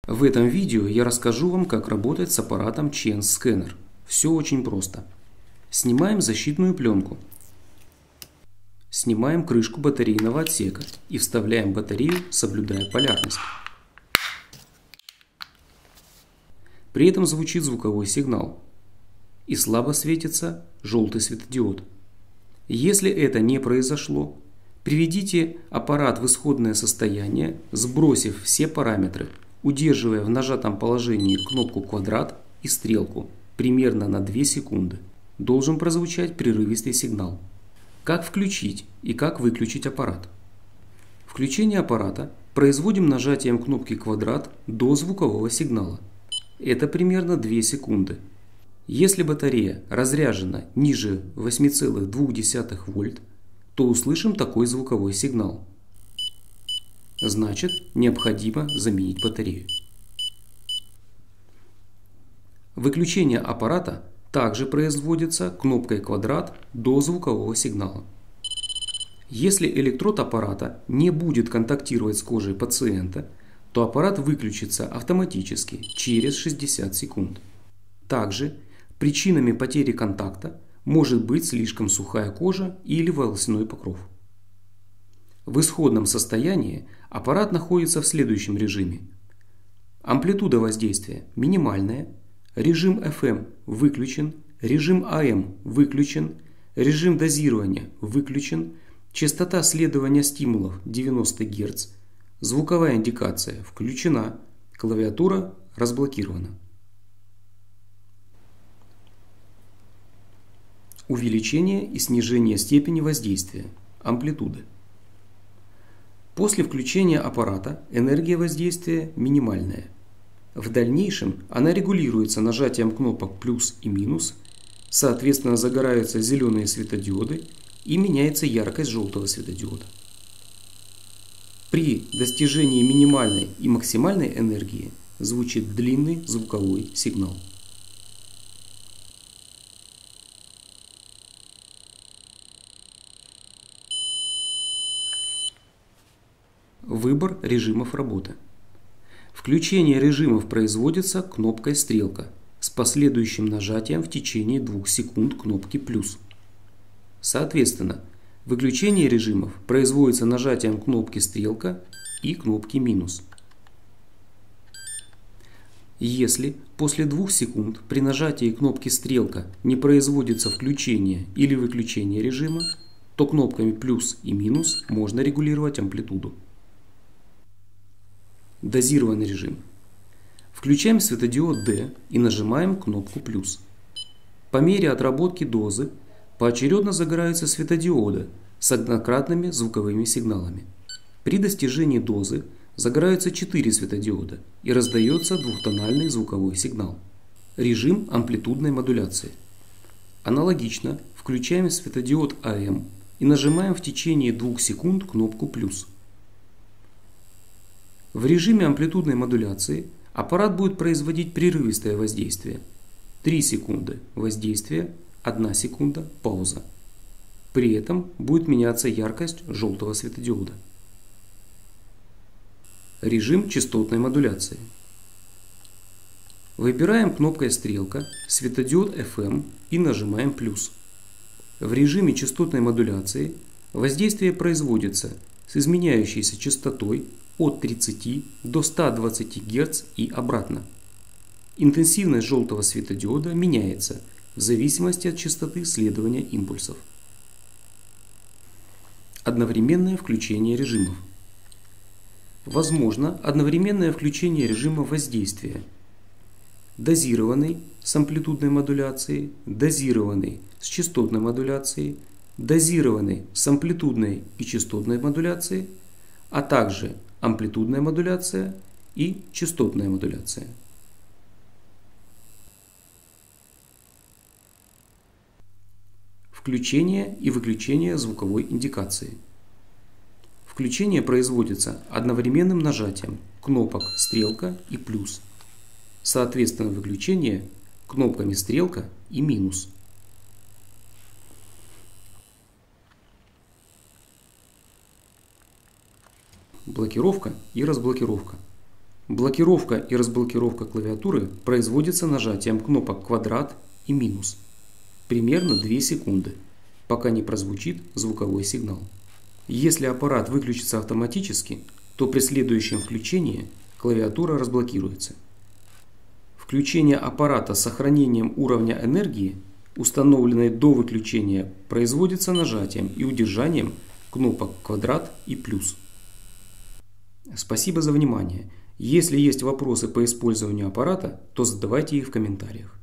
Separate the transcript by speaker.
Speaker 1: В этом видео я расскажу вам, как работать с аппаратом Change Scanner. Все очень просто. Снимаем защитную пленку. Снимаем крышку батарейного отсека и вставляем батарею, соблюдая полярность. При этом звучит звуковой сигнал и слабо светится желтый светодиод. Если это не произошло, приведите аппарат в исходное состояние, сбросив все параметры, удерживая в нажатом положении кнопку «Квадрат» и стрелку примерно на 2 секунды. Должен прозвучать прерывистый сигнал. Как включить и как выключить аппарат? Включение аппарата производим нажатием кнопки «Квадрат» до звукового сигнала. Это примерно 2 секунды. Если батарея разряжена ниже 8,2 вольт, то услышим такой звуковой сигнал. Значит, необходимо заменить батарею. Выключение аппарата также производится кнопкой «Квадрат» до звукового сигнала. Если электрод аппарата не будет контактировать с кожей пациента, то аппарат выключится автоматически через 60 секунд. Также причинами потери контакта может быть слишком сухая кожа или волосяной покров. В исходном состоянии аппарат находится в следующем режиме. Амплитуда воздействия минимальная, режим FM выключен, режим AM выключен, режим дозирования выключен, частота следования стимулов 90 Гц, звуковая индикация включена, клавиатура разблокирована. Увеличение и снижение степени воздействия, амплитуды. После включения аппарата энергия воздействия минимальная. В дальнейшем она регулируется нажатием кнопок плюс и минус, соответственно загораются зеленые светодиоды и меняется яркость желтого светодиода. При достижении минимальной и максимальной энергии звучит длинный звуковой сигнал. Выбор режимов работы. Включение режимов производится кнопкой «Стрелка» с последующим нажатием в течение 2 секунд кнопки «плюс». Соответственно, выключение режимов производится нажатием кнопки «Стрелка» и кнопки «минус». Если после 2 секунд при нажатии кнопки «Стрелка» не производится включение или выключение режима, то кнопками «плюс» и «минус» можно регулировать амплитуду. Дозированный режим. Включаем светодиод D и нажимаем кнопку «плюс». По мере отработки дозы поочередно загораются светодиоды с однократными звуковыми сигналами. При достижении дозы загораются 4 светодиода и раздается двухтональный звуковой сигнал. Режим амплитудной модуляции. Аналогично включаем светодиод AM и нажимаем в течение 2 секунд кнопку «плюс». В режиме амплитудной модуляции аппарат будет производить прерывистое воздействие. 3 секунды воздействие, 1 секунда пауза. При этом будет меняться яркость желтого светодиода. Режим частотной модуляции. Выбираем кнопкой «Стрелка» светодиод FM и нажимаем «плюс». В режиме частотной модуляции воздействие производится с изменяющейся частотой от 30 до 120 Гц и обратно. Интенсивность желтого светодиода меняется в зависимости от частоты следования импульсов. Одновременное включение режимов. Возможно одновременное включение режима воздействия. Дозированный с амплитудной модуляцией, дозированный с частотной модуляцией, дозированный с амплитудной и частотной модуляцией, а также амплитудная модуляция и частотная модуляция. Включение и выключение звуковой индикации. Включение производится одновременным нажатием кнопок «Стрелка» и «плюс». Соответственно, выключение кнопками «Стрелка» и «минус». Блокировка и разблокировка. Блокировка и разблокировка клавиатуры производится нажатием кнопок «Квадрат» и «Минус». Примерно 2 секунды, пока не прозвучит звуковой сигнал. Если аппарат выключится автоматически, то при следующем включении клавиатура разблокируется. Включение аппарата с сохранением уровня энергии, установленной до выключения, производится нажатием и удержанием кнопок «Квадрат» и «Плюс». Спасибо за внимание. Если есть вопросы по использованию аппарата, то задавайте их в комментариях.